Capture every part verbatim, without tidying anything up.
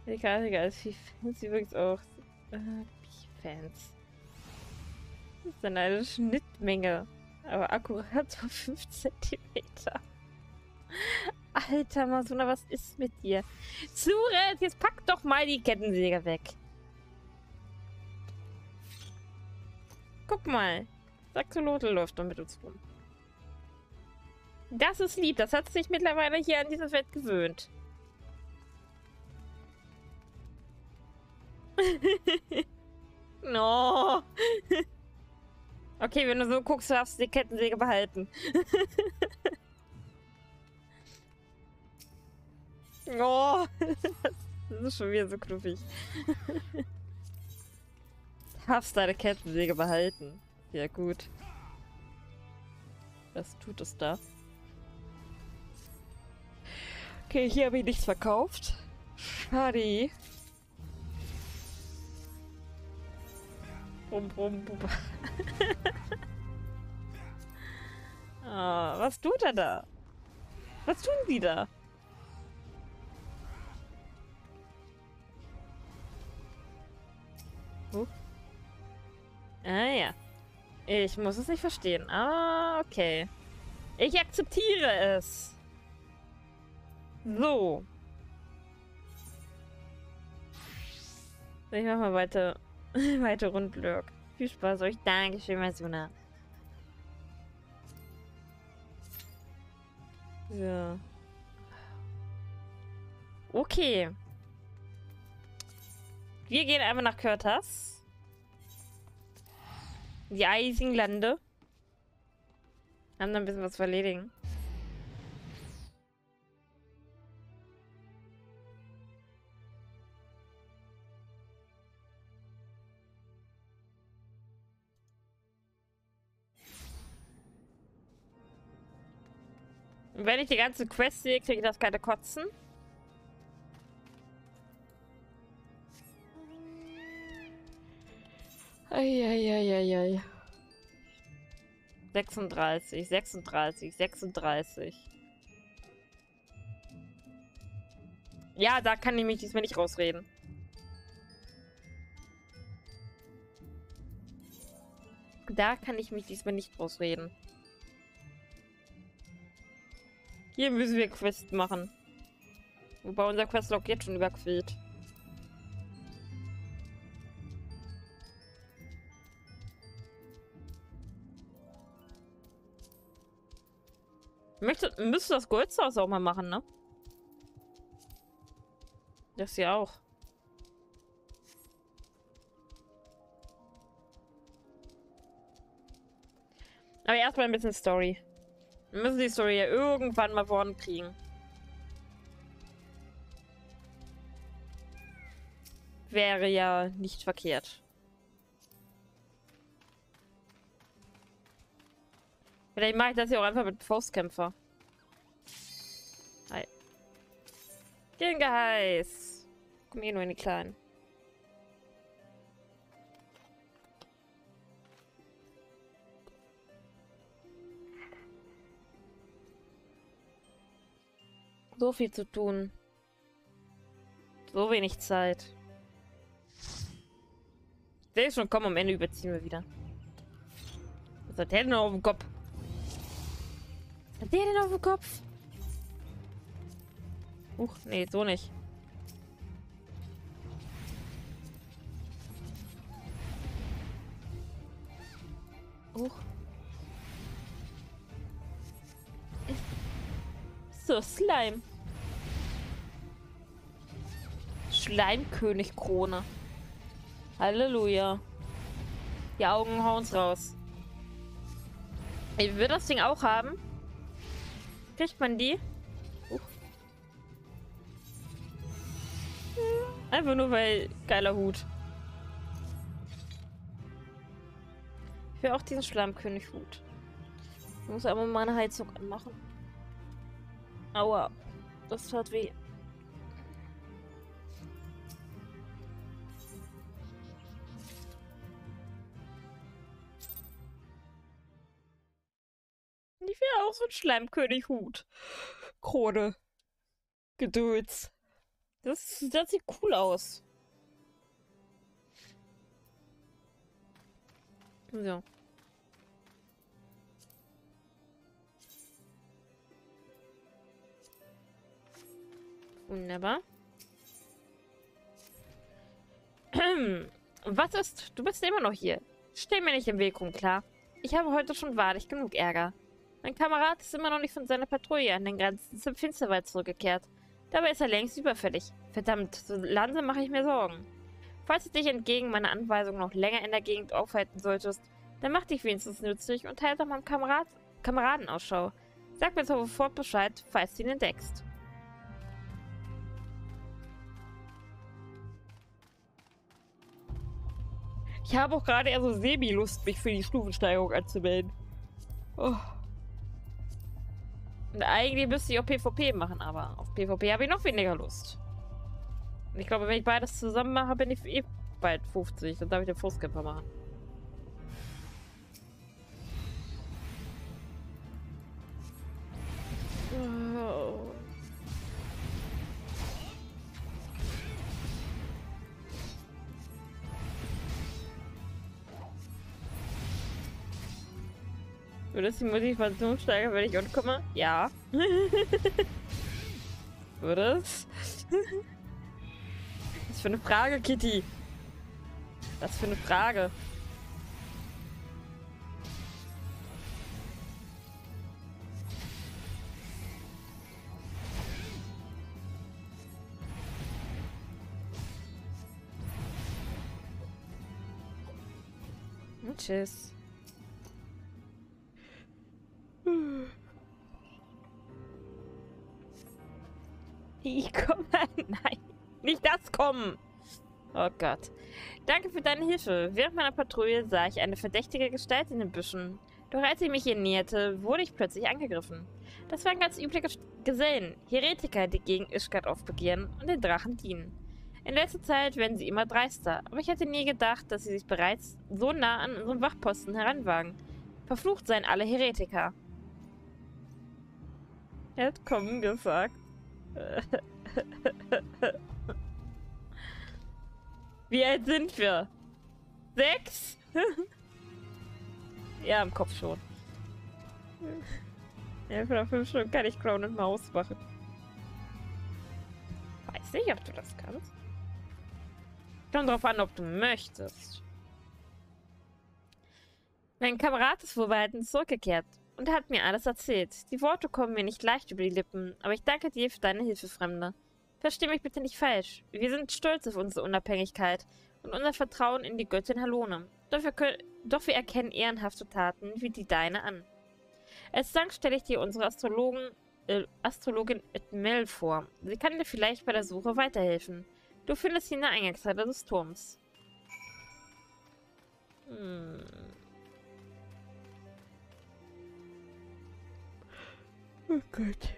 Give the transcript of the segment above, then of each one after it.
Egal, egal. Sie fans übrigens auch. Äh, Fans. Das ist dann eine Schnittmenge. Aber akkurat so fünf Zentimeter. Alter Masuna, was ist mit dir? Zuret, jetzt pack doch mal die Kettensäge weg. Guck mal. Axolotl läuft doch mit uns rum. Das ist lieb. Das hat sich mittlerweile hier an diese Welt gewöhnt. No. Okay, wenn du so guckst, darfst du die Kettensäge behalten. Oh. Das ist schon wieder so knuffig. Darfst deine Kettensäge behalten. Ja, gut. Was tut es da? Okay, hier habe ich nichts verkauft. Schade. Bum, bum, bum. Ah, was tut er da? Was tun die da? Huh? Ah ja. Ich muss es nicht verstehen. Ah, okay. Ich akzeptiere es. So. Ich mach mal weiter. weiter Rundlurk. Viel Spaß euch. Dankeschön, Masuna. So. Okay. Wir gehen einfach nach Körtas. Die eisigen Lande. Haben da ein bisschen was zu erledigen. Und wenn ich die ganze Quest sehe, kriege ich das keine Kotzen. Eieieiei. sechsunddreißig, sechsunddreißig, sechsunddreißig. Ja, da kann ich mich diesmal nicht rausreden. Da kann ich mich diesmal nicht rausreden. Hier müssen wir Quest machen. Wobei unser Questlog jetzt schon überquillt. Möchte, müsste das Goldshaus auch mal machen, ne? Das hier auch. Aber erstmal ein bisschen Story. Wir müssen die Story ja irgendwann mal vorankriegen. Wäre ja nicht verkehrt. Vielleicht mache ich das ja auch einfach mit Faustkämpfer. Hi. Geheiß. Komm hier nur in die Kleinen. So viel zu tun. So wenig Zeit. Ich sehe schon, komm, am Ende überziehen wir wieder. Was hat der denn auf dem Kopf? Was hat der denn auf dem Kopf? Huch, nee, so nicht. Huch. So, Slime. Schleimkönig-Krone. Halleluja. Die Augen hauen's raus. Ich will das Ding auch haben. Kriegt man die? Uh. Einfach nur weil geiler Hut. Ich will auch diesen Schleimkönig-Hut. Ich muss aber meine Heizung anmachen. Aua. Das tat weh. Ich will auch so einen Schleimkönig-Hut. Krone. Gedöns. Das, das sieht cool aus. So. Wunderbar. Was ist? Du bist immer noch hier. Steh mir nicht im Weg rum, klar. Ich habe heute schon wahrlich genug Ärger. Mein Kamerad ist immer noch nicht von seiner Patrouille an den Grenzen zum Finsterwald zurückgekehrt. Dabei ist er längst überfällig. Verdammt, so langsam mache ich mir Sorgen. Falls du dich entgegen meiner Anweisung noch länger in der Gegend aufhalten solltest, dann mach dich wenigstens nützlich und halte nach meinem Kamerad Kameraden Ausschau. Sag mir sofort Bescheid, falls du ihn entdeckst. Ich habe auch gerade eher so semi-Lust, mich für die Stufensteigerung anzumelden. Oh. Und eigentlich müsste ich auch PvP machen, aber auf PvP habe ich noch weniger Lust. Und ich glaube, wenn ich beides zusammen mache, bin ich eh bald fünfzig. Dann darf ich den Fußkämpfer machen. Oh. Würde es die Motivation steigern, wenn ich umkomme? Ja. Würde es? Was für eine Frage, Kitty? Was für eine Frage? Und tschüss. Ich komme. Nein. Nicht das kommen. Oh Gott. Danke für deine Hilfe. Während meiner Patrouille sah ich eine verdächtige Gestalt in den Büschen. Doch als ich mich hier näherte, wurde ich plötzlich angegriffen. Das waren ganz übliche Gesellen, Heretiker, die gegen Ishgard aufbegehren und den Drachen dienen. In letzter Zeit werden sie immer dreister, aber ich hätte nie gedacht, dass sie sich bereits so nah an unseren Wachposten heranwagen. Verflucht seien alle Heretiker. Er hat kommen gesagt. Wie alt sind wir? Sechs? Ja, im Kopf schon. Ja, für fünf Stunden kann ich Crown und Maus machen. Weiß nicht, ob du das kannst. Kommt drauf an, ob du möchtest. Mein Kamerad ist wohlbehalten zurückgekehrt und er hat mir alles erzählt. Die Worte kommen mir nicht leicht über die Lippen, aber ich danke dir für deine Hilfe, Fremde. Versteh mich bitte nicht falsch. Wir sind stolz auf unsere Unabhängigkeit und unser Vertrauen in die Göttin Halone. Doch wir, können, doch wir erkennen ehrenhafte Taten wie die deine an. Als Dank stelle ich dir unsere Astrologen, äh, Astrologin Edmel vor. Sie kann dir vielleicht bei der Suche weiterhelfen. Du findest sie in der Eingangshalle des Turms. Hm. Oh Gott.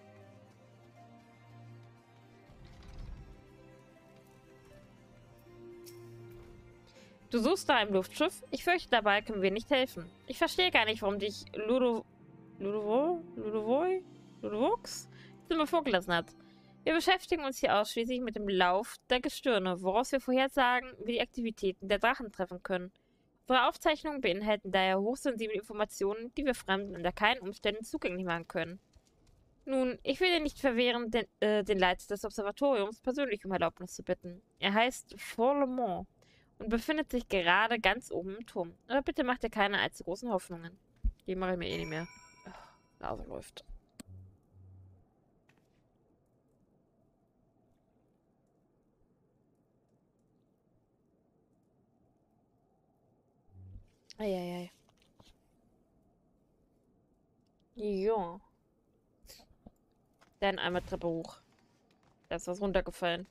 Du suchst da ein Luftschiff? Ich fürchte, dabei können wir nicht helfen. Ich verstehe gar nicht, warum dich Ludo... Ludovo... Ludovoi? Ludovux? Stimme vorgelassen hat. Wir beschäftigen uns hier ausschließlich mit dem Lauf der Gestirne, woraus wir vorhersagen, wie die Aktivitäten der Drachen treffen können. Unsere Aufzeichnungen beinhalten daher hochsensible Informationen, die wir Fremden unter keinen Umständen zugänglich machen können. Nun, ich will dir nicht verwehren, den, äh, den Leiter des Observatoriums persönlich um Erlaubnis zu bitten. Er heißt Forlemont und befindet sich gerade ganz oben im Turm. Aber bitte mach dir keine allzu großen Hoffnungen. Die mache ich mir eh nicht mehr. Ach, Nase läuft. Eieiei. Ja. Dann einmal Treppe hoch. Da ist was runtergefallen.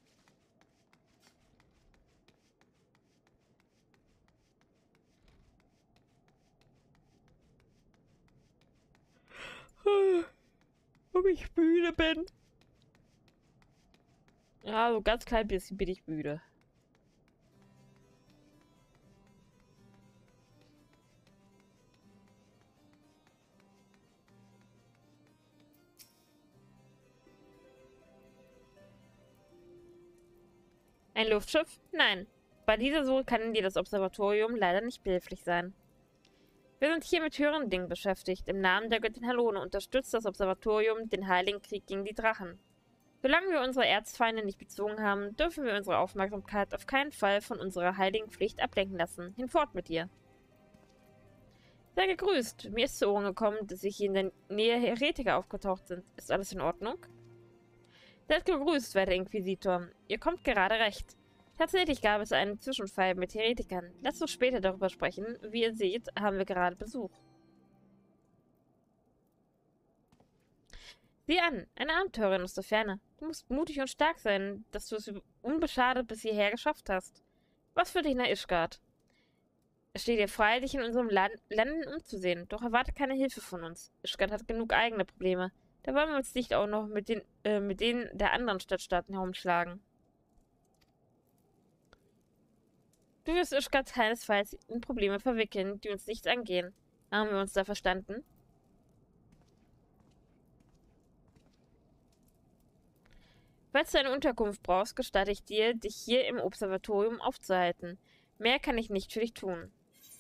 Ob ich müde bin? Ja, so ganz klein bisschen bin ich müde. Ein Luftschiff? Nein. Bei dieser Suche kann dir das Observatorium leider nicht behilflich sein. Wir sind hier mit höheren Dingen beschäftigt. Im Namen der Göttin Halone unterstützt das Observatorium den heiligen Krieg gegen die Drachen. Solange wir unsere Erzfeinde nicht bezogen haben, dürfen wir unsere Aufmerksamkeit auf keinen Fall von unserer heiligen Pflicht ablenken lassen. Hinfort mit dir. Sei gegrüßt. Mir ist zu Ohren gekommen, dass hier in der Nähe Heretiker aufgetaucht sind. Ist alles in Ordnung? Seid gegrüßt, werter Inquisitor. Ihr kommt gerade recht. Tatsächlich gab es einen Zwischenfall mit Heretikern. Lasst uns später darüber sprechen. Wie ihr seht, haben wir gerade Besuch. Sieh an, eine Abenteurerin aus der Ferne. Du musst mutig und stark sein, dass du es unbeschadet bis hierher geschafft hast. Was für dich nach Ishgard? Es steht dir frei, dich in unserem Land Landen umzusehen, doch erwarte keine Hilfe von uns. Ishgard hat genug eigene Probleme. Da wollen wir uns nicht auch noch mit, den, äh, mit denen der anderen Stadtstaaten herumschlagen. Du wirst Ishgard keinesfalls in Probleme verwickeln, die uns nichts angehen. Haben wir uns da verstanden? Falls du eine Unterkunft brauchst, gestatte ich dir, dich hier im Observatorium aufzuhalten. Mehr kann ich nicht für dich tun.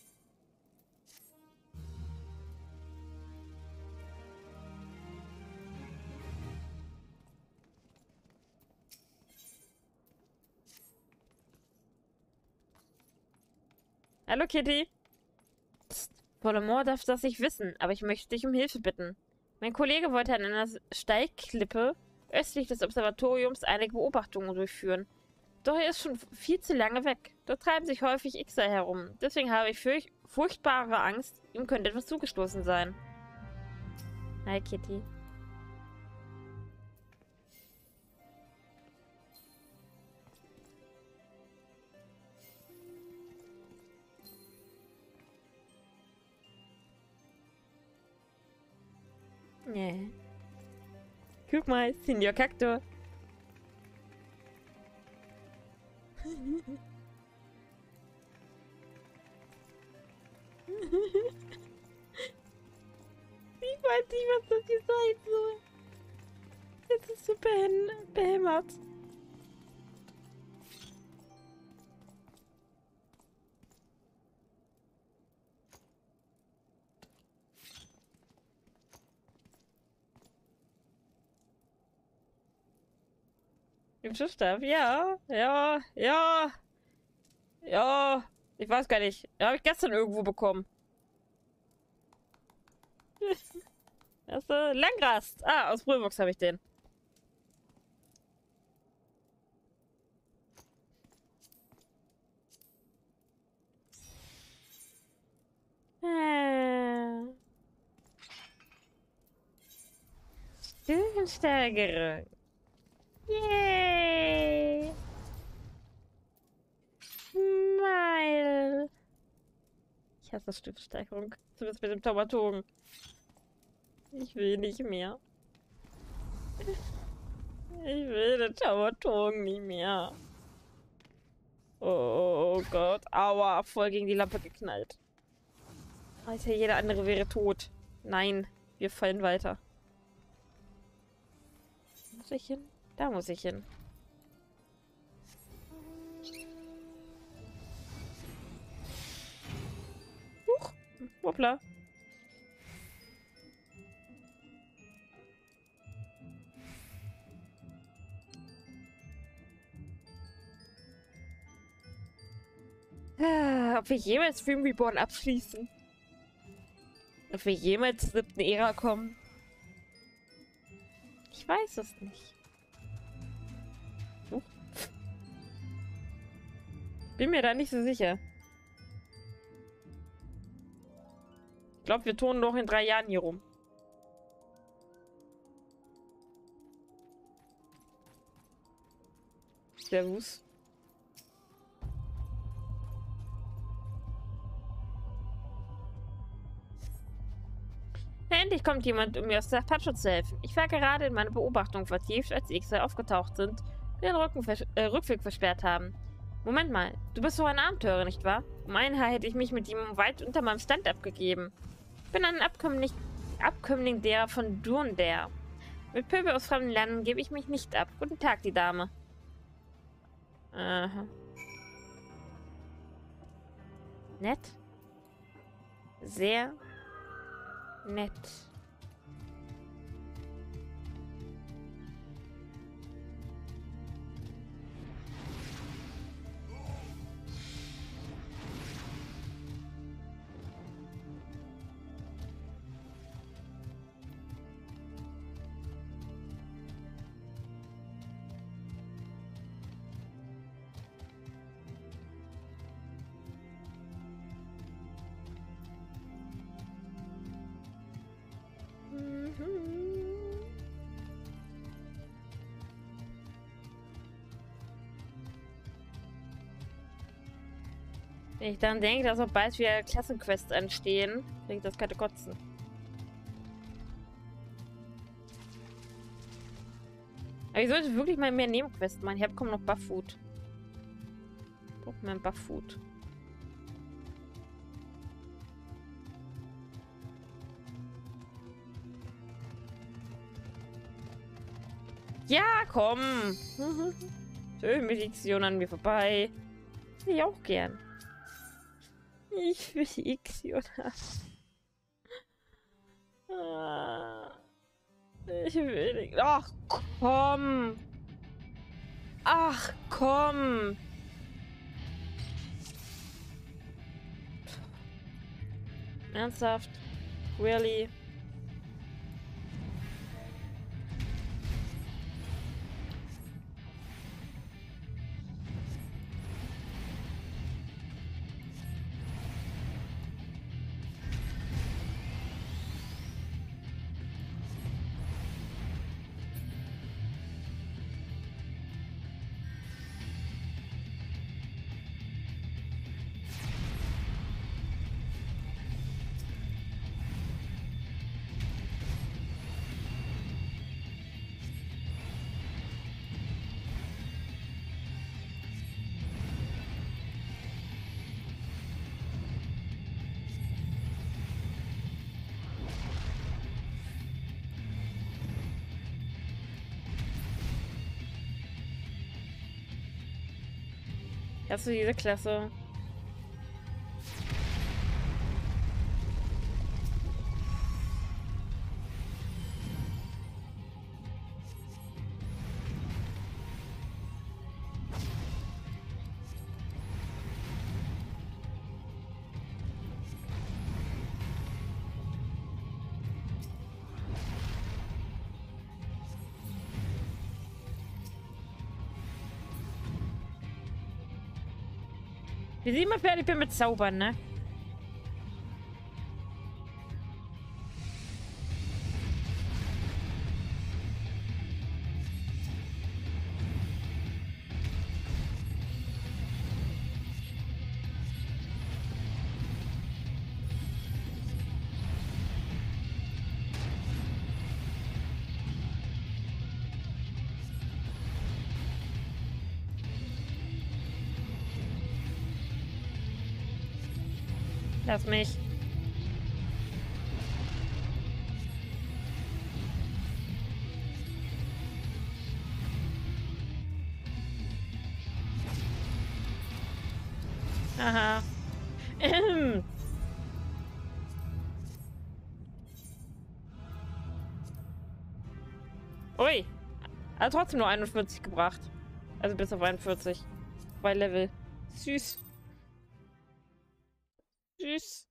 Hallo, Kitty. Psst, Voldemort darf das nicht wissen, aber ich möchte dich um Hilfe bitten. Mein Kollege wollte an einer Steigklippe östlich des Observatoriums einige Beobachtungen durchführen. Doch er ist schon viel zu lange weg. Dort treiben sich häufig Ixer herum. Deswegen habe ich furch furchtbare Angst, ihm könnte etwas zugestoßen sein. Hi, Kitty. Nee. Guck mal, Senior Cactor. Ich weiß nicht, was das hier sein soll. Es ist so behämmert. Im Schiffstab, ja, ja, ja, ja, ich weiß gar nicht. Den habe ich gestern irgendwo bekommen. Erste Langrast. Ah, aus Brühlbox habe ich den. Ah. Stärkere. Yay! Smile! Ich hasse Stiftsteigerung. Zumindest mit dem Taumatogen. Ich will nicht mehr. Ich will den Taumatogen nicht mehr. Oh Gott. Aua, voll gegen die Lampe geknallt. Alter, jeder andere wäre tot. Nein, wir fallen weiter. Muss ich hin? Da muss ich hin. Huch. Hoppla. Ah, ob wir jemals Film Reborn abschließen? Ob wir jemals zur siebten Ära kommen? Ich weiß es nicht. Huch. Bin mir da nicht so sicher. Ich glaube, wir turnen noch in drei Jahren hier rum. Servus. Endlich kommt jemand, um mir aus der Patsche zu helfen. Ich war gerade in meine Beobachtung vertieft, als die Ixer aufgetaucht sind und den Rücken vers äh, Rückweg versperrt haben. Moment mal, du bist doch ein Abenteurer, nicht wahr? Um ein Haar hätte ich mich mit ihm weit unter meinem Stand abgegeben. Ich bin ein Abkömmling, Abkömmling derer von Durndare. Mit Pöbel aus fremden Ländern gebe ich mich nicht ab. Guten Tag, die Dame. Aha. Nett. Sehr nett. Wenn ich dann denke, dass auch bald wieder Klassenquests anstehen, kriege ich das kalte Kotzen. Aber ich sollte wirklich mal mehr Nebenquests machen. Ich habe kaum noch Buff-Food. Ich brauche mehr Buff-Food. Ja, komm! Schön mit Ixion an mir vorbei. Will ich auch gern. Ich will Ixion haben. Ich will nicht. Ach, komm! Ach, komm! Ernsthaft? Really? Hast du diese Klasse? Wir sind immer fertig mit Zaubern, ne? Lass mich. Aha. Ähm. Ui. Hat trotzdem nur einundvierzig gebracht. Also bis auf einundvierzig. Bei Level. Süß. Süß.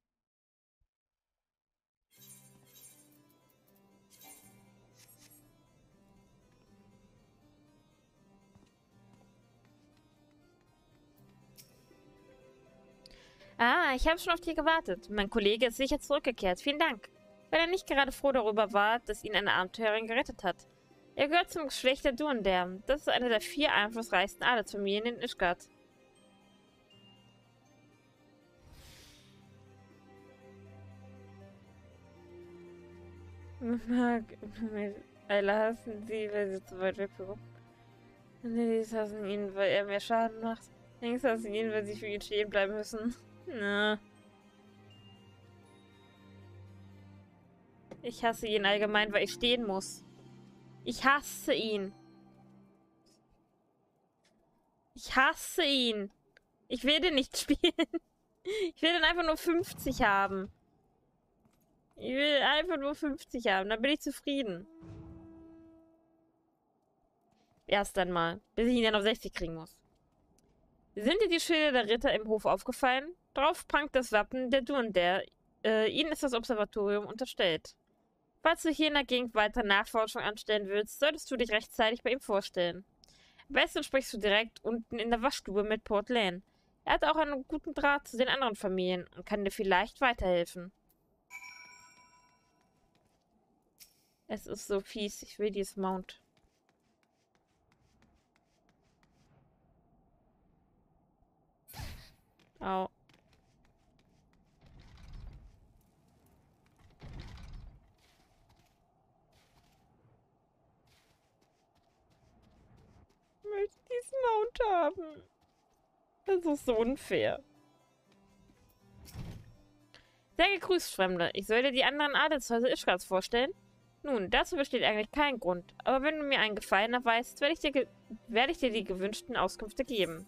Ah, ich habe schon auf dich gewartet. Mein Kollege ist sicher zurückgekehrt. Vielen Dank. Wenn er nicht gerade froh darüber war, dass ihn eine Abenteurerin gerettet hat. Er gehört zum Geschlecht der Durndär. Das ist eine der vier einflussreichsten Adelsfamilien in Ishgard. Mag Eile hassen sie, weil sie zu weit weg bekommen. Lillys hassen ihn, weil er mehr Schaden macht. Links hassen ihn, weil sie für ihn stehen bleiben müssen. Na. Ich hasse ihn allgemein, weil ich stehen muss. Ich hasse ihn. Ich hasse ihn. Ich will den nicht spielen. Ich will den einfach nur fünfzig haben. Ich will einfach nur fünfzig haben. Dann bin ich zufrieden. Erst dann mal. Bis ich ihn dann auf sechzig kriegen muss. Sind dir die Schilder der Ritter im Hof aufgefallen? Drauf prangt das Wappen der Duendain. Äh, ihnen ist das Observatorium unterstellt. Falls du hier in der Gegend weiter Nachforschung anstellen willst, solltest du dich rechtzeitig bei ihm vorstellen. Am besten sprichst du direkt unten in der Waschstube mit Port Lane. Er hat auch einen guten Draht zu den anderen Familien und kann dir vielleicht weiterhelfen. Es ist so fies. Ich will dieses Mount. Au. Ich möchte diesen Mount haben. Das ist so unfair. Sehr gegrüßt, Fremde. Ich soll dir die anderen Adelshäuser Ishgars vorstellen? Nun, dazu besteht eigentlich kein Grund. Aber wenn du mir einen Gefallen erweist, werde ich dir, werde ich dir die gewünschten Auskünfte geben.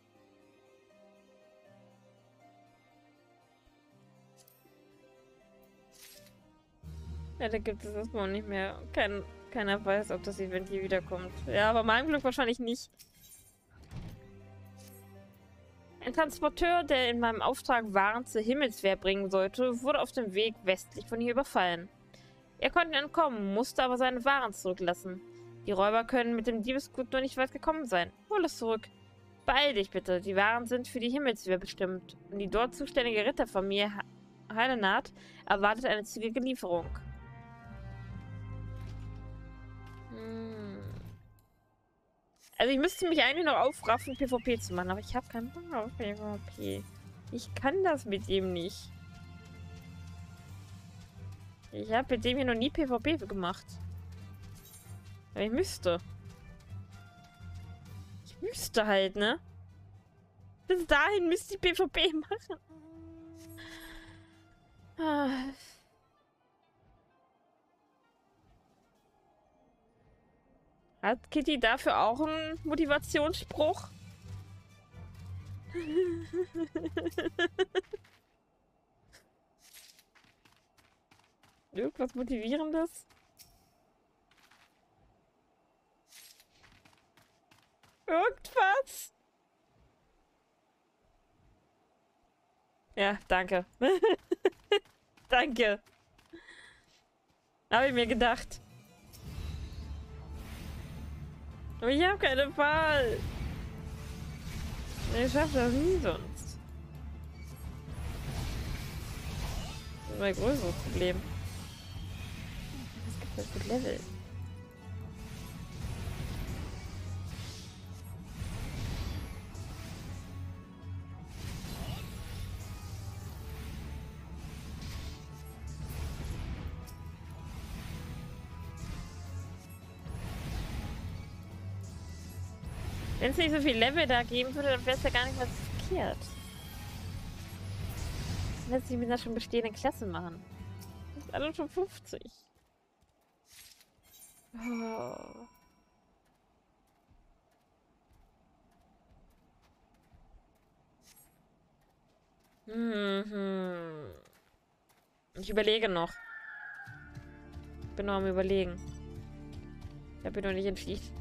Ja, da gibt es erstmal nicht mehr. Kein, keiner weiß, ob das Event hier wiederkommt. Ja, aber meinem Glück wahrscheinlich nicht. Ein Transporteur, der in meinem Auftrag Waren zur Himmelswehr bringen sollte, wurde auf dem Weg westlich von hier überfallen. Er konnte entkommen, musste aber seine Waren zurücklassen. Die Räuber können mit dem Diebesgut nur nicht weit gekommen sein. Hol es zurück. Beeil dich bitte, die Waren sind für die Himmelswehr bestimmt. Und die dort zuständige Ritterfamilie Heilenard erwartet eine zügige Lieferung. Hm. Also ich müsste mich eigentlich noch aufraffen, PvP zu machen, aber ich habe keinen Bock auf PvP. Ich kann das mit dem nicht. Ich habe mit dem hier noch nie PvP gemacht. Aber ich müsste. Ich müsste halt, ne? Bis dahin müsste ich PvP machen. Ah. Hat Kitty dafür auch einen Motivationsspruch? Irgendwas Motivierendes? Irgendwas? Ja, danke. Danke. Habe ich mir gedacht. Aber ich habe keine Wahl. Ich schaffe das nie sonst. Das ist mein größeres Problem. Was gibt es für Level? Wenn es nicht so viel Level da geben würde, dann wäre es ja gar nicht mehr so verkehrt. Dann lässt sich mit einer schon bestehenden Klasse machen. Das ist alle schon fünfzig. Oh. Mhm. Ich überlege noch. Ich bin noch am Überlegen. Ich habe mich noch nicht entschieden.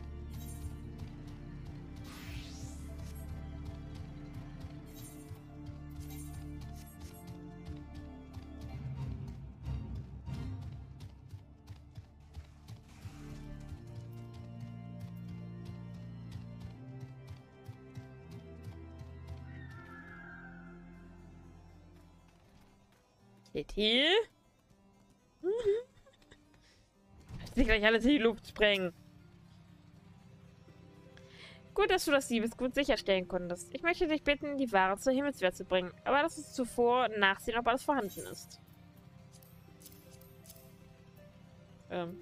Kitty? Sie gleich alles in die Luft sprengen. Gut, dass du das Diebesgut sicherstellen konntest. Ich möchte dich bitten, die Ware zur Himmelswehr zu bringen. Aber lass uns zuvor nachsehen, ob alles vorhanden ist. Ähm.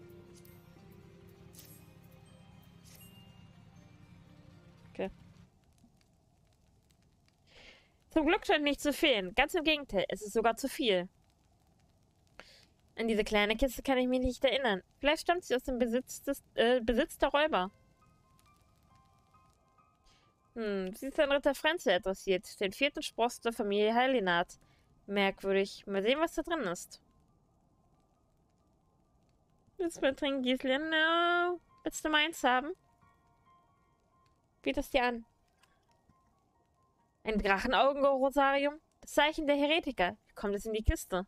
Okay. Zum Glück scheint nicht zu fehlen. Ganz im Gegenteil, es ist sogar zu viel. An diese kleine Kiste kann ich mich nicht erinnern. Vielleicht stammt sie aus dem Besitz, des, äh, Besitz der Räuber. Hm, sie ist an Ritter Frenzel adressiert, den vierten Spross der Familie Heilinat. Merkwürdig. Mal sehen, was da drin ist. Willst du mal trinken, Giselin? No. Willst du meins haben? Biet es dir an. Ein Drachenaugen-Rosarium? Das Zeichen der Heretiker. Wie kommt es in die Kiste?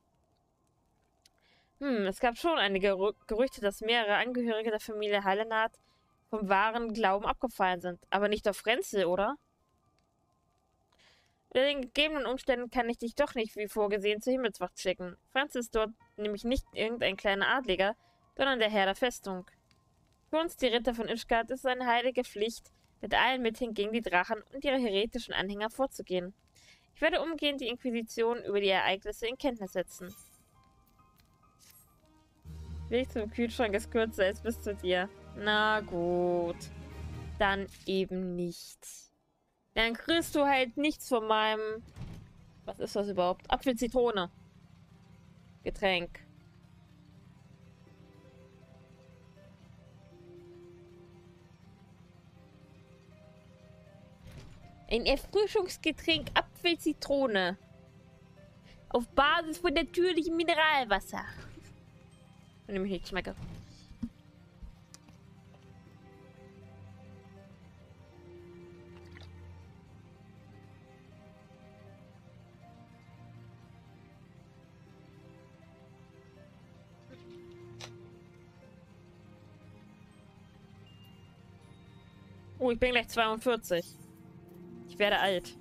Hm, es gab schon einige Gerü Gerüchte, dass mehrere Angehörige der Familie Heilenat vom wahren Glauben abgefallen sind. Aber nicht auf Frenzel, oder? Unter den gegebenen Umständen kann ich dich doch nicht wie vorgesehen zur Himmelswacht schicken. Frenzel ist dort nämlich nicht irgendein kleiner Adliger, sondern der Herr der Festung. Für uns, die Ritter von Ishgard, ist es eine heilige Pflicht, mit allen Mitteln gegen die Drachen und ihre heretischen Anhänger vorzugehen. Ich werde umgehend die Inquisition über die Ereignisse in Kenntnis setzen. Weg zum Kühlschrank ist kürzer als bis zu dir. Na gut. Dann eben nicht. Dann kriegst du halt nichts von meinem... Was ist das überhaupt? Apfelzitrone. Getränk. Ein Erfrischungsgetränk Apfelzitrone. Auf Basis von natürlichem Mineralwasser. Wenn ich mich nicht schmecke. Oh, ich bin gleich zweiundvierzig. Ich werde alt.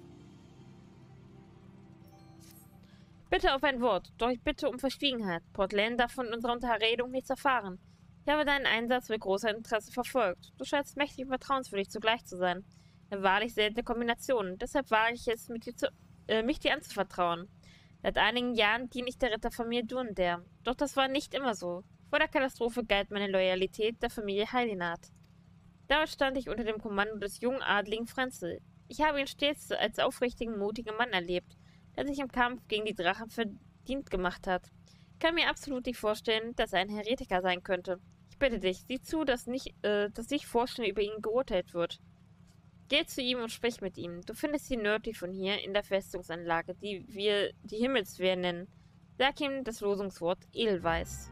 Bitte auf ein Wort, doch ich bitte um Verschwiegenheit. Portland darf von unserer Unterredung nichts erfahren. Ich habe deinen Einsatz mit großer Interesse verfolgt. Du scheinst mächtig und vertrauenswürdig zugleich zu sein. Eine wahrlich seltene Kombination. Deshalb wage ich es, mit dir zu, äh, mich dir anzuvertrauen. Seit einigen Jahren diene ich der Ritterfamilie Dunder. Doch das war nicht immer so. Vor der Katastrophe galt meine Loyalität der Familie Heilinat. Damals stand ich unter dem Kommando des jungen Adligen Frenzel. Ich habe ihn stets als aufrichtigen, mutigen Mann erlebt, der sich im Kampf gegen die Drachen verdient gemacht hat. Ich kann mir absolut nicht vorstellen, dass er ein Heretiker sein könnte. Ich bitte dich, sieh zu, dass nicht, äh, dass nicht vorschnell über ihn geurteilt wird. Geh zu ihm und sprich mit ihm. Du findest ihn nördlich von hier in der Festungsanlage, die wir die Himmelswehr nennen. Sag ihm das Losungswort Edelweiß.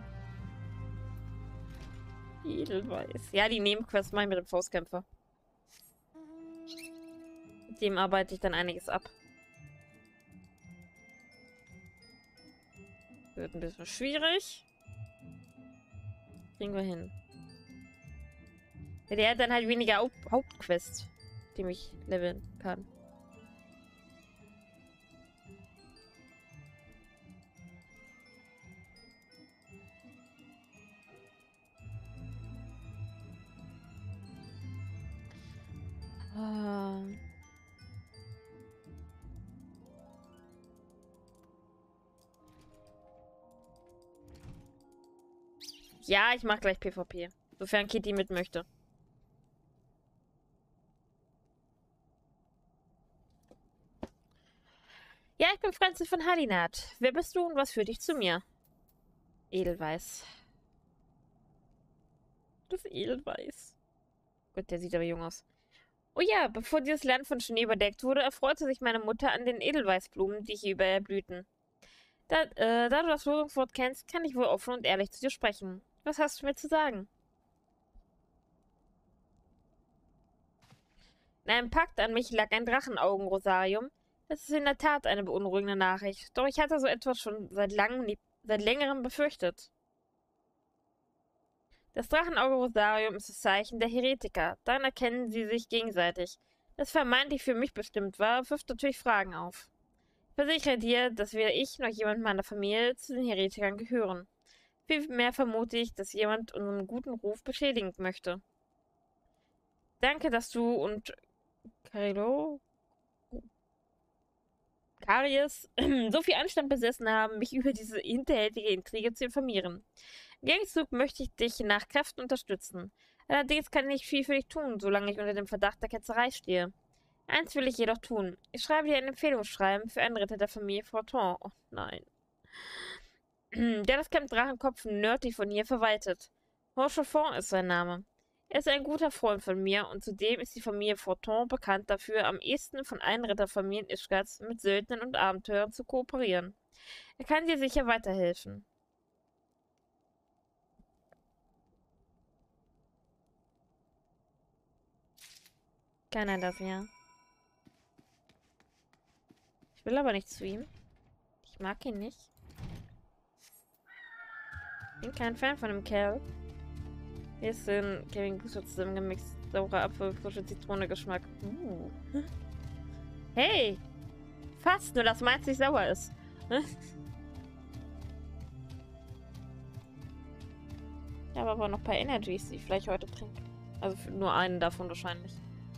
Edelweiß. Ja, die Nebenquest mache ich mit dem Faustkämpfer. Mit dem arbeite ich dann einiges ab. Wird ein bisschen schwierig. Kriegen wir hin. Ja, der hat dann halt weniger Haupt Hauptquests, die mich leveln kann. Ah. Ja, ich mach gleich PvP. Sofern Kitty mit möchte. Ja, ich bin Franzi von Heilinat. Wer bist du und was führt dich zu mir? Edelweiß. Das Edelweiß. Gott, der sieht aber jung aus. Oh ja, bevor dieses Land von Schnee überdeckt wurde, erfreute sich meine Mutter an den Edelweißblumen, die hier überall blühten. Da, äh, da du das Losungswort kennst, kann ich wohl offen und ehrlich zu dir sprechen. Was hast du mir zu sagen? In einem Pakt an mich lag ein Drachenaugen-Rosarium. Das ist in der Tat eine beunruhigende Nachricht, doch ich hatte so etwas schon seit langem, seit längerem befürchtet. Das Drachenauge-Rosarium ist das Zeichen der Heretiker. Daran erkennen sie sich gegenseitig. Das vermeintlich für mich bestimmt war, wirft natürlich Fragen auf. Ich versichere dir, dass weder ich noch jemand meiner Familie zu den Heretikern gehören. Vielmehr vermute ich, dass jemand unseren guten Ruf beschädigen möchte. Danke, dass du und Carilo Karies so viel Anstand besessen haben, mich über diese hinterhältige Intrige zu informieren. Im Gegenzug möchte ich dich nach Kräften unterstützen. Allerdings kann ich nicht viel für dich tun, solange ich unter dem Verdacht der Ketzerei stehe. Eins will ich jedoch tun. Ich schreibe dir ein Empfehlungsschreiben für einen Ritter der Familie Forton. Oh nein. Der das Camp Drachenkopf nördlich von hier verwaltet. Rochefort ist sein Name. Er ist ein guter Freund von mir und zudem ist die Familie Forton bekannt dafür, am ehesten von allen Ritterfamilien Ishgards mit Söldnern und Abenteuern zu kooperieren. Er kann dir sicher weiterhelfen. Kann er das, ja? Ich will aber nicht zu ihm. Ich mag ihn nicht. Bin kein Fan von dem Kerl. Hier ist ein Kevin Booster zusammengemixt. Saurer Apfel, frische Zitrone, Geschmack. Uh. Hey! Fast, nur dass meins nicht sauer ist. Ich habe aber noch ein paar Energies, die ich vielleicht heute trinke. Also für nur einen davon wahrscheinlich.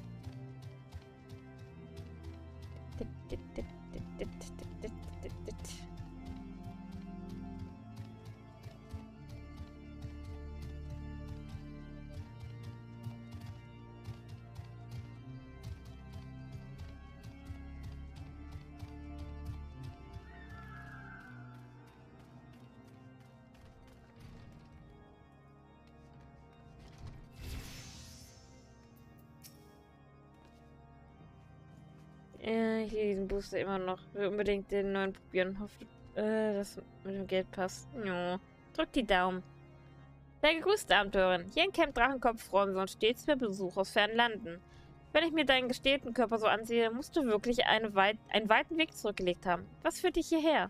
Äh, hier diesen Booster immer noch. Will unbedingt den neuen probieren. Hoffe, äh, das mit dem Geld passt. Jo. Drück die Daumen. Sei gegrüßt, Abenteurerin. Hier in Camp Drachenkopf freuen wir uns stets über Besuch aus fernen Landen. Wenn ich mir deinen gestählten Körper so ansehe, musst du wirklich eine weit, einen weiten Weg zurückgelegt haben. Was führt dich hierher?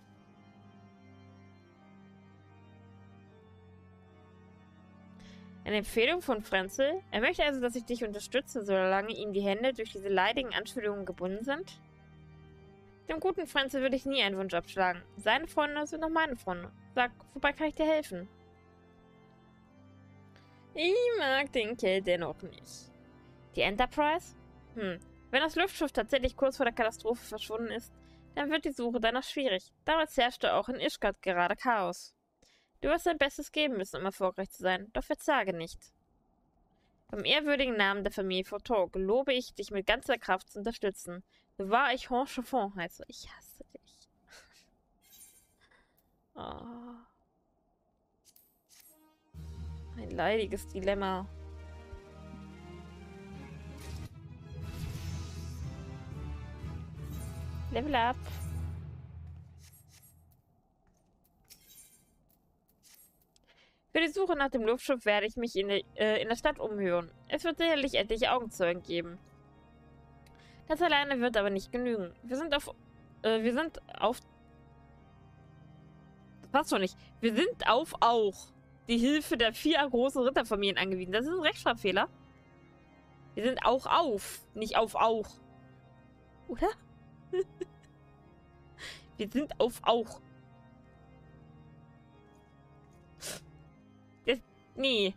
Eine Empfehlung von Frenzel? Er möchte also, dass ich dich unterstütze, solange ihm die Hände durch diese leidigen Anschuldigungen gebunden sind? Dem guten Frenzel würde ich nie einen Wunsch abschlagen. Seine Freunde sind auch meine Freunde. Sag, wobei kann ich dir helfen? Ich mag den Kerl dennoch nicht. Die Enterprise? Hm. Wenn das Luftschiff tatsächlich kurz vor der Katastrophe verschwunden ist, dann wird die Suche danach schwierig. Damals herrschte auch in Ishgard gerade Chaos. Du wirst dein Bestes geben müssen, um erfolgreich zu sein, doch verzage nicht. Beim ehrwürdigen Namen der Familie Forton gelobe ich, dich mit ganzer Kraft zu unterstützen. So wahr ich Honchefond heiße. Ich hasse dich. Oh. Ein leidiges Dilemma. Level up. Für die Suche nach dem Luftschiff werde ich mich in, de, äh, in der Stadt umhören. Es wird sicherlich etliche Augenzeugen geben. Das alleine wird aber nicht genügen. Wir sind auf... Äh, wir sind auf... Das passt schon nicht. Wir sind auf auch die Hilfe der vier großen Ritterfamilien angewiesen. Das ist ein Rechtschreibfehler. Wir sind auch auf, nicht auf auch. Oder? Wir sind auf auch. Das, nee.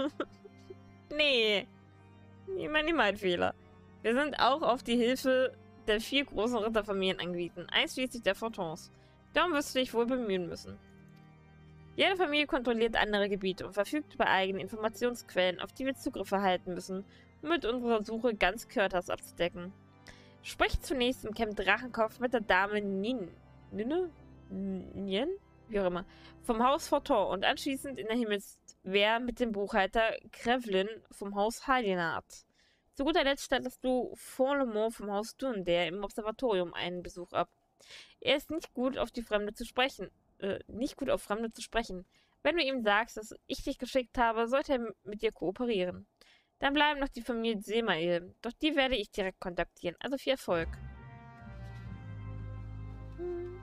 nee. Niemand immer ein Fehler. Wir sind auch auf die Hilfe der vier großen Ritterfamilien angewiesen, einschließlich der Fortons. Darum wirst du dich wohl bemühen müssen. Jede Familie kontrolliert andere Gebiete und verfügt über eigene Informationsquellen, auf die wir Zugriff erhalten müssen, um mit unserer Suche ganz Körters abzudecken. Sprich zunächst im Camp Drachenkopf mit der Dame Nin... Nine? Nien? Wie auch immer. Vom Haus Forton und anschließend in der Himmelswehr mit dem Buchhalter Krevlin vom Haus Heidenard. Zu guter Letzt stellst du Forlemont vom Haus Dunder im Observatorium einen Besuch ab. Er ist nicht gut auf die Fremde zu sprechen. Äh, nicht gut auf Fremde zu sprechen. Wenn du ihm sagst, dass ich dich geschickt habe, sollte er mit dir kooperieren. Dann bleiben noch die Familie Semael. Doch die werde ich direkt kontaktieren. Also viel Erfolg. Hm.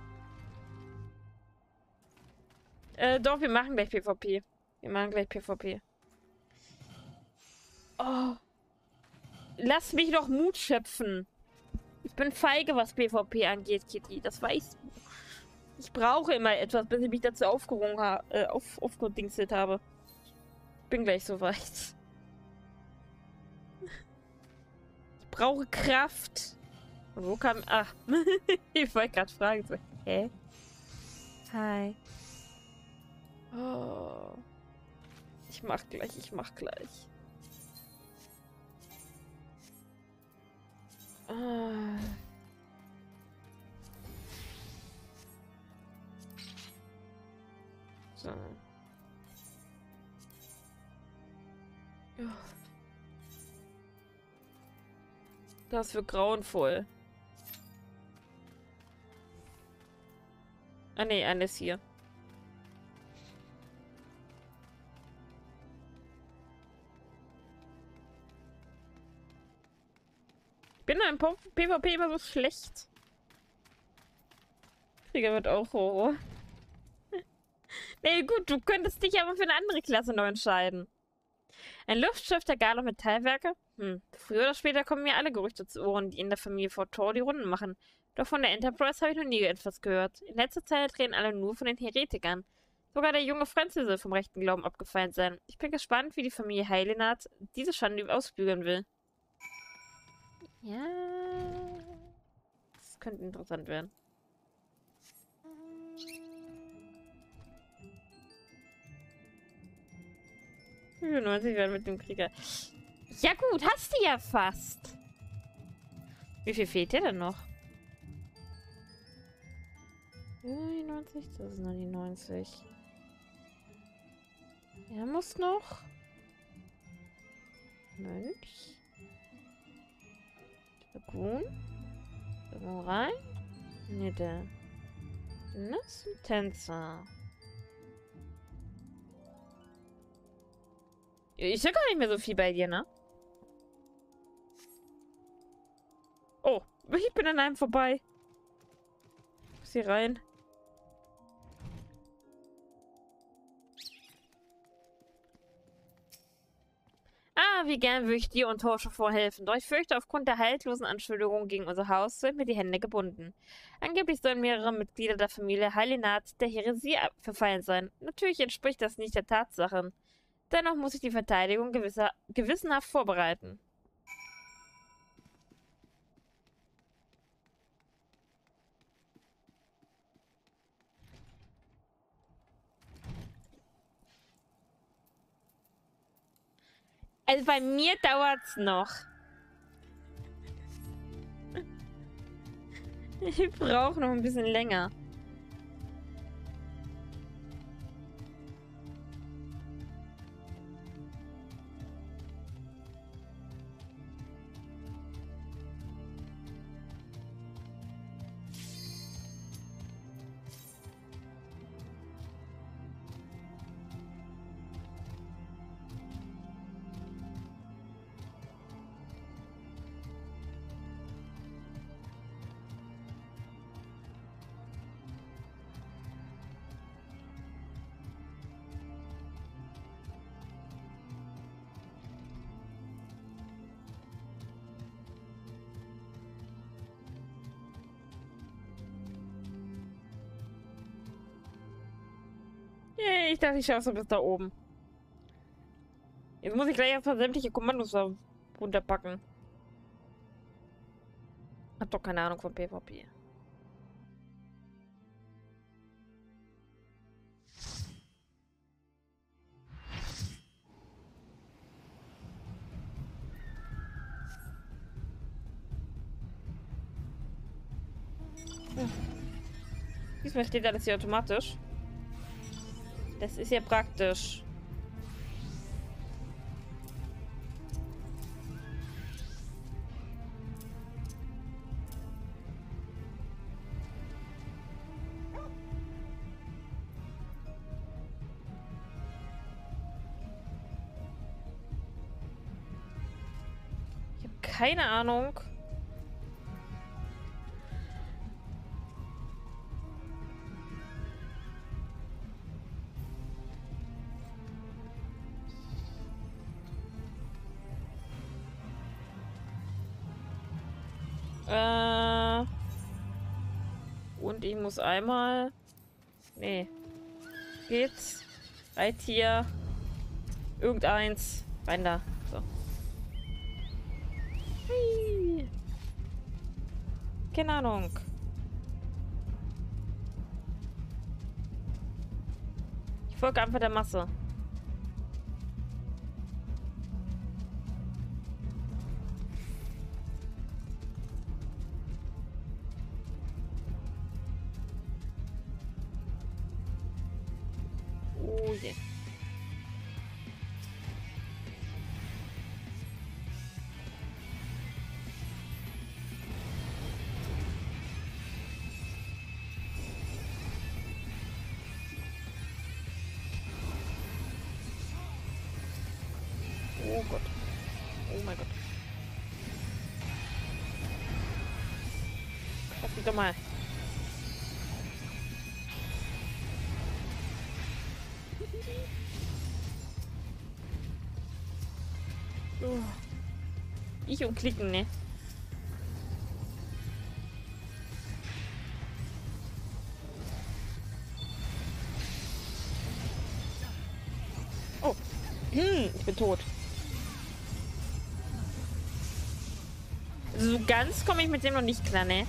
Äh, doch, wir machen gleich PvP. Wir machen gleich PvP. Oh. Lass mich doch Mut schöpfen. Ich bin feige, was PvP angeht, Kitty. Das weißt du. Ich brauche immer etwas, bis ich mich dazu aufgerungen habe, äh, auf, aufgedingselt habe. Bin gleich soweit. Ich brauche Kraft. Wo kam... Ach. Ich wollte gerade fragen. So, hä? Hi. Oh. Ich mach gleich, ich mach gleich. Ah. So. Ja. Das wird grauenvoll. Ah ne, alles hier. Ich bin im PvP immer so schlecht. Krieger wird auch Horror. Nee, gut, du könntest dich aber für eine andere Klasse neu entscheiden. Ein Luftschiff der Galo Metallwerke? Hm, früher oder später kommen mir alle Gerüchte zu Ohren, die in der Familie Fortor die Runden machen. Doch von der Enterprise habe ich noch nie etwas gehört. In letzter Zeit reden alle nur von den Heretikern. Sogar der junge Francis soll vom rechten Glauben abgefallen sein. Ich bin gespannt, wie die Familie Heilenat diese Schande ausbügeln will. Ja, das könnte interessant werden. fünfundneunzig werden mit dem Krieger. Ja gut, hast du ja fast. Wie viel fehlt dir denn noch? neunundneunzig, das ist neunundneunzig. Er muss noch. Mönch. Dragoon. Samurai. Nitte. Das ist ein Tänzer. Ich höre gar nicht mehr so viel bei dir, ne? Oh, ich bin an einem vorbei. Ich muss hier rein. Ah, wie gern würde ich dir und Torsche vorhelfen. Doch ich fürchte, aufgrund der haltlosen Anschuldigungen gegen unser Haus sind mir die Hände gebunden. Angeblich sollen mehrere Mitglieder der Familie Heilenat der Häresie verfallen sein. Natürlich entspricht das nicht der Tatsachen. Dennoch muss ich die Verteidigung gewisser, gewissenhaft vorbereiten. Also bei mir dauert's noch. Ich brauche noch ein bisschen länger. Yay, ich dachte, ich schaffe es bis da oben. Jetzt muss ich gleich erstmal sämtliche Kommandos da runterpacken. Hab doch keine Ahnung von PvP. Hm. Diesmal steht alles hier automatisch. Das ist ja praktisch. Ich habe keine Ahnung. Äh. Und ich muss einmal. Nee. Geht's? Reittier. Irgendeins. Rein da. So. Hui. Keine Ahnung. Ich folge einfach der Masse. Oh je. Oh Gott. Oh mein Gott. Lass mich doch mal. Oh. Ich und klicken, ne? Oh. Hm, ich bin tot. So ganz komme ich mit dem noch nicht klar, ne?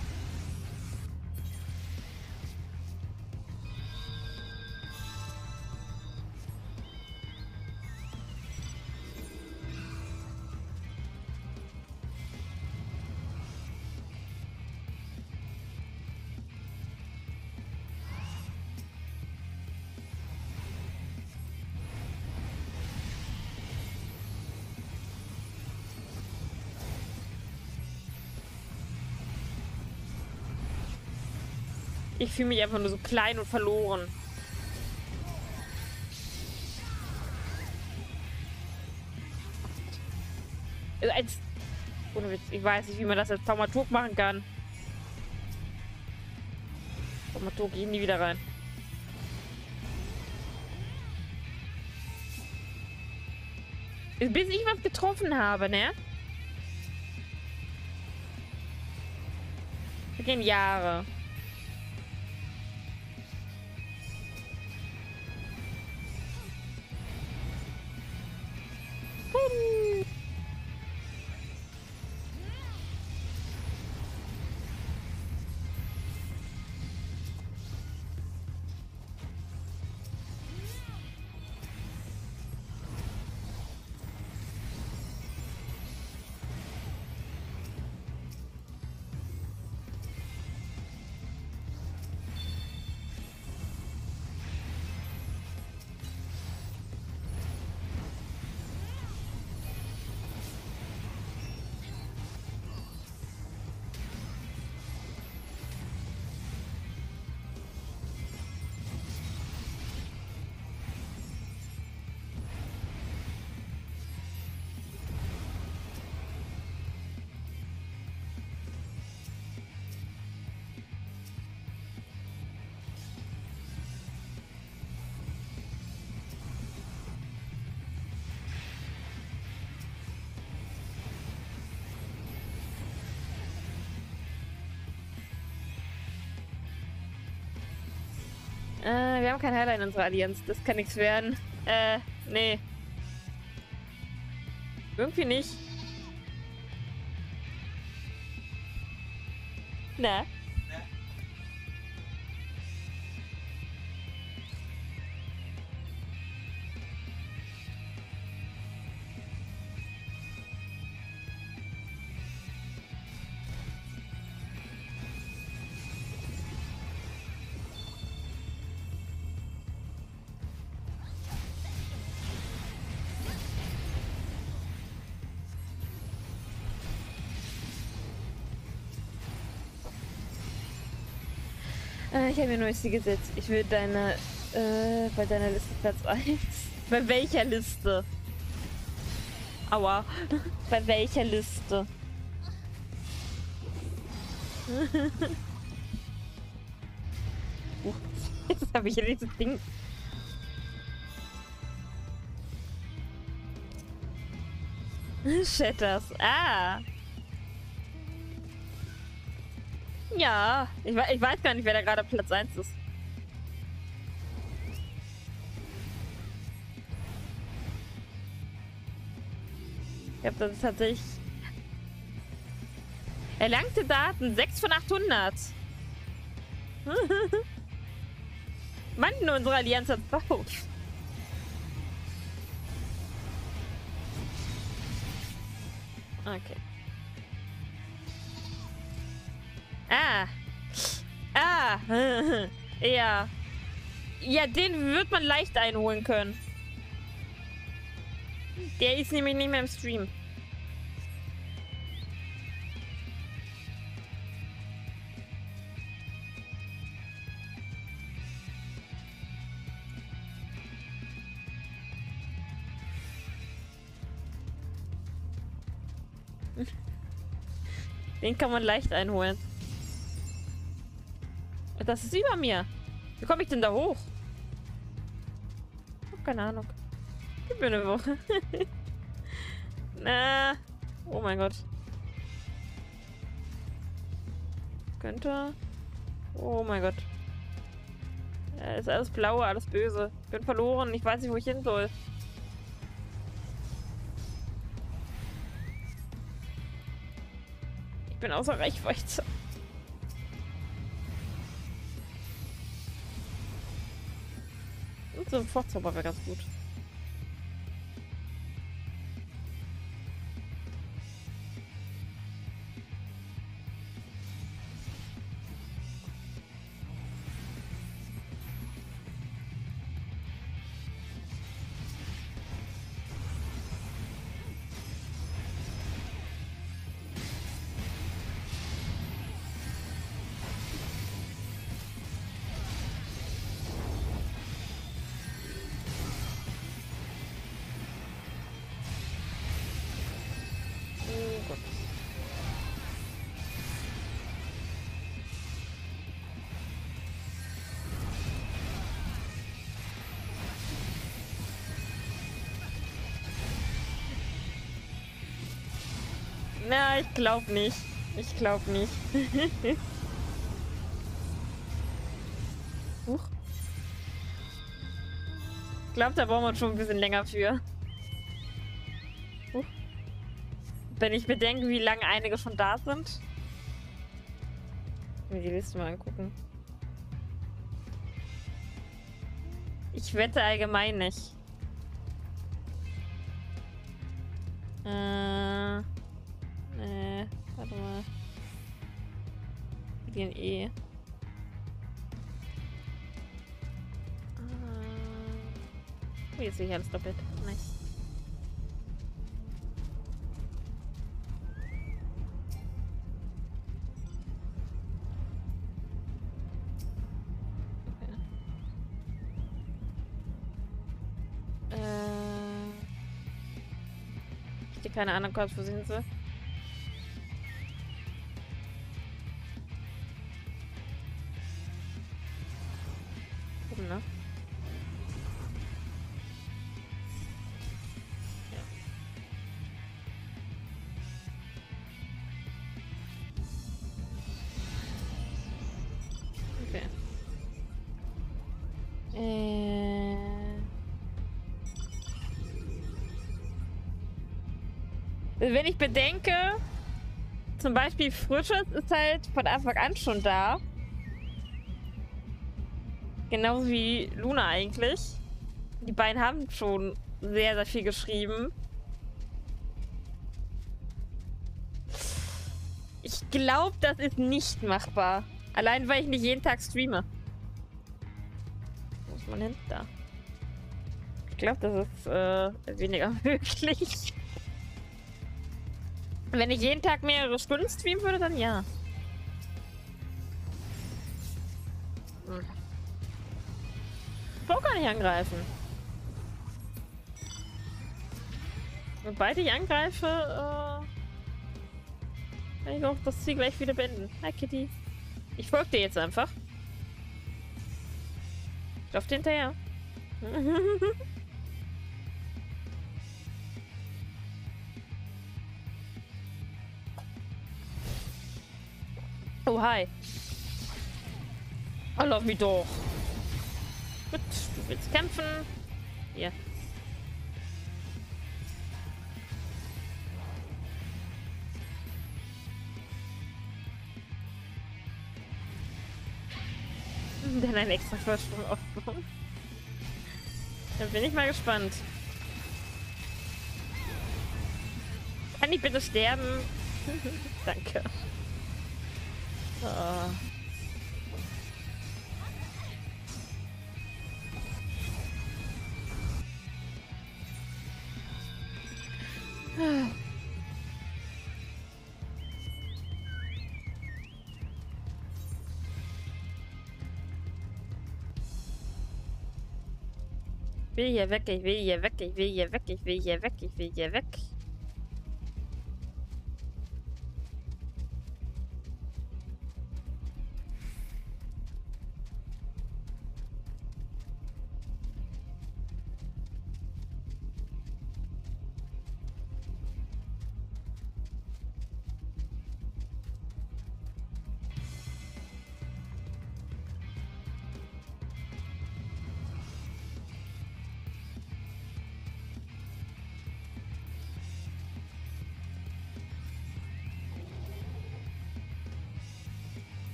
Ich fühle mich einfach nur so klein und verloren. Also als... Ohne Witz, ich weiß nicht, wie man das als Thaumaturg machen kann. Thaumaturg, gehen nie wieder rein. Bis ich was getroffen habe, ne? Vergehen Jahre. Äh, wir haben kein Heiler in unserer Allianz. Das kann nichts werden. Äh, nee. Irgendwie nicht. Na? Äh, ich habe mir neues Ziel gesetzt. Ich will deine, äh, bei deiner Liste Platz eins. Bei welcher Liste? Aua. Bei welcher Liste? uh, jetzt habe ich ja dieses Ding. Shatters. Ah. Ja, ich, we ich weiß gar nicht, wer da gerade Platz eins ist. Ich habe das tatsächlich... Erlangte Daten, sechs von achthundert. Mann, nur unsere Allianz hat drauf. Okay. Ah. Ah. Ja. Ja, den wird man leicht einholen können. Der ist nämlich nicht mehr im Stream. Den kann man leicht einholen. Das ist über mir. Wie komme ich denn da hoch? Ich hab keine Ahnung. Gib mir eine Woche. Na. Oh mein Gott. Könnte. Oh mein Gott. Ja, ist alles blau, alles böse. Ich bin verloren. Ich weiß nicht, wo ich hin soll. Ich bin außer Reichweite. Und so ein Fortzauber wäre ganz gut. Na, ich glaub nicht. Ich glaub nicht. Huch. Ich glaube, da brauchen wir schon ein bisschen länger für. Huch. Wenn ich bedenke, wie lange einige schon da sind. Mir die Liste mal angucken. Ich wette allgemein nicht. Äh... Nee, warte mal. D N E. Äh, oh, jetzt sehe ich alles doppelt. Nice. Okay. Äh. Ich sehe keine anderen Codes, wo sind sie? Ne? Ja. Okay. Äh... Wenn ich bedenke, zum Beispiel Frisches ist halt von Anfang an schon da. Genauso wie Luna eigentlich. Die beiden haben schon sehr, sehr viel geschrieben. Ich glaube, das ist nicht machbar. Allein, weil ich nicht jeden Tag streame. Wo ist man hin? Da. Ich glaube, das ist äh, weniger möglich. Wenn ich jeden Tag mehrere Stunden streamen würde, dann ja. Hm. Ich brauche gar nicht angreifen. Sobald ich angreife, äh, kann ich auch das Ziel gleich wieder beenden. Hi Kitty. Ich folge dir jetzt einfach. Ich laufe dir hinterher. Oh, hi. Oh, lauf mich doch. Gut, du willst kämpfen. Hier. Dann ein extra Vorsprung aufbauen. Dann bin ich mal gespannt. Kann ich bitte sterben? Danke. Oh. Ich will hier weg, ich will hier weg, ich will hier weg, ich will hier weg, ich will hier weg.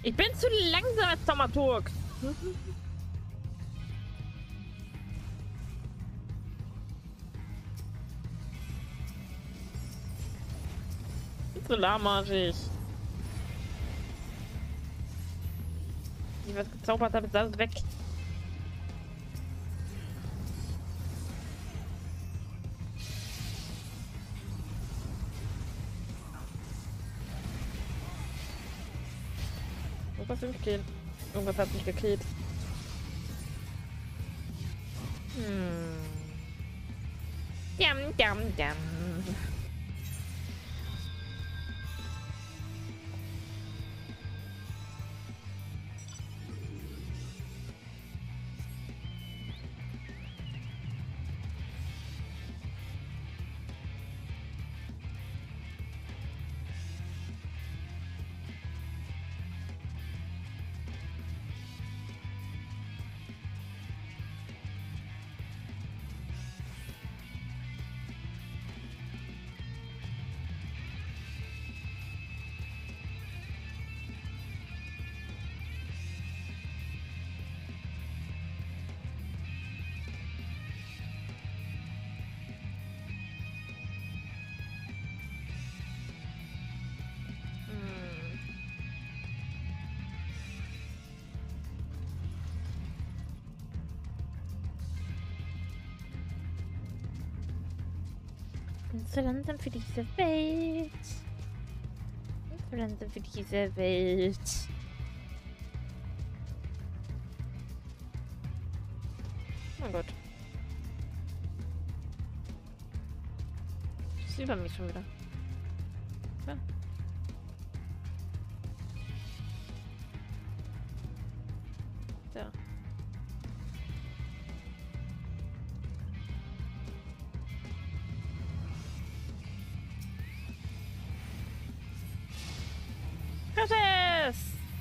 Ich bin zu langsam als Dramaturg. So lahmarschig. Ich was gezaubert habe, ist alles weg. Irgendwas will mich killen. Irgendwas hat mich gekillt. Hm. Dam, dam, dam. Bin zu langsam für diese Welt. Bin zu langsam für diese Welt. Oh mein Gott. Das ist über mich schon wieder. Ja. Ja. Gottes!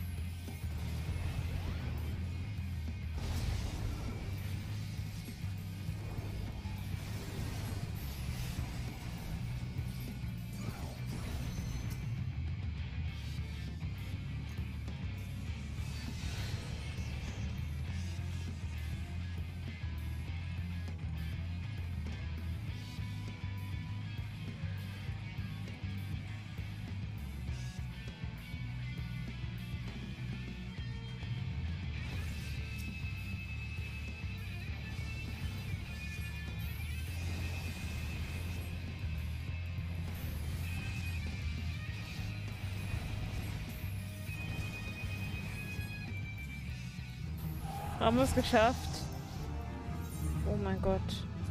Haben wir es geschafft? Oh mein Gott.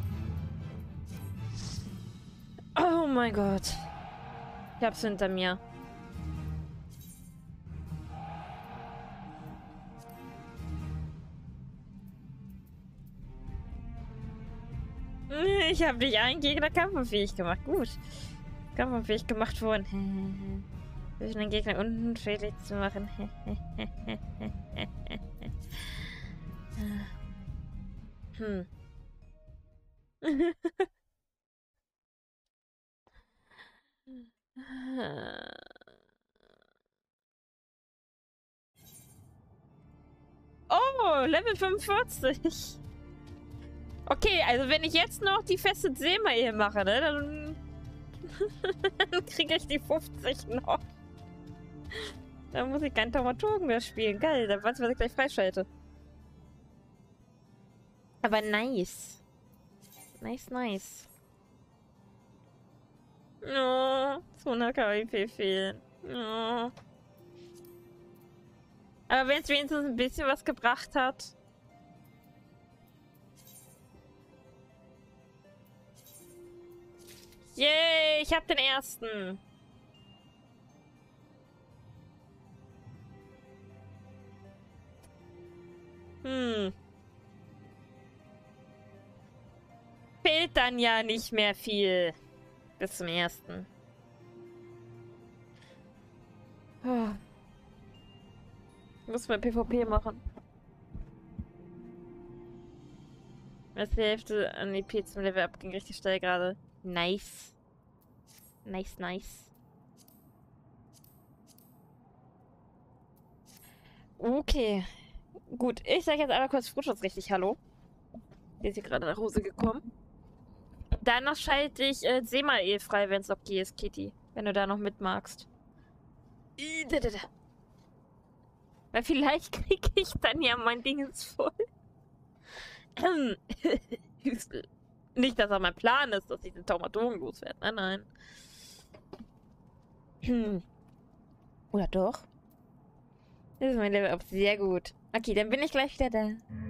Oh mein Gott. Ich hab's hinter mir. Ich habe dich einen Gegner kampfunfähig gemacht. Gut. Kampfunfähig gemacht worden. Durch den Gegner unten schädlich zu machen. Hm. Oh, Level fünfundvierzig. Okay, also wenn ich jetzt noch die feste Seema-Ehe mache, ne, dann, dann kriege ich die fünfzig noch. Dann muss ich keinen Dramaturgen mehr spielen. Geil, dann weiß ich, was ich gleich freischalte. Aber nice. Nice, nice. Oh, zweihundert K P fehlen. Oh. Aber wenn es wenigstens ein bisschen was gebracht hat. Yay, ich hab den ersten. Hm. Fehlt dann ja nicht mehr viel. Bis zum ersten. Oh. Ich muss mal PvP machen. Als die Hälfte an E P zum Level up ging richtig steil gerade. Nice. Nice, nice. Okay. Gut, ich sage jetzt einmal kurz Frühstücksrechtlich Hallo. Der ist hier gerade nach Hause gekommen. Danach schalte ich äh, Semael frei, wenn es okay ist, Kitty. Wenn du da noch mitmagst. Weil vielleicht kriege ich dann ja mein Ding ins voll. Nicht, dass er mein Plan ist, dass ich den Taumatogen loswerde. Nein, nein. Oder doch? Das ist mein Level up. Sehr gut. Okay, dann bin ich gleich wieder da.